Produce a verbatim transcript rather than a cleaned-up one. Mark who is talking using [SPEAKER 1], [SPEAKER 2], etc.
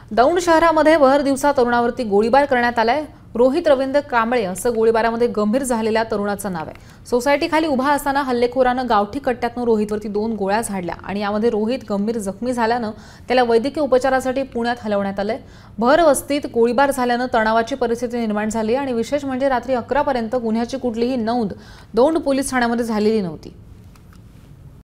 [SPEAKER 1] दौंड शहरामध्ये भर दिवसा तरुणावरती गोळीबार करण्यात आलाय। रोहित रवींद्र कांबळे असं गोळीबारामध्ये गंभीर झालेल्या तरुणाचं नाव आहे। सोसायटीखाली उभा असताना हल्लेखोरानं गावठी कट्ट्यातून रोहितवरती दोन गोळ्या झाडल्या आणि यामध्ये रोहित गंभीर जखमी झाल्यानं त्याला वैद्यकीय उपचारासाठी पुण्यात हलवण्यात आलंय। भर वस्तीत गोळीबार झाल्यानं तणावाची परिस्थिती निर्माण झाली आणि विशेष म्हणजे रात्री अकरा पर्यंत गुन्ह्याची कुठलीही नोंद दौंड पोलीस ठाण्यामध्ये झालेली नव्हती।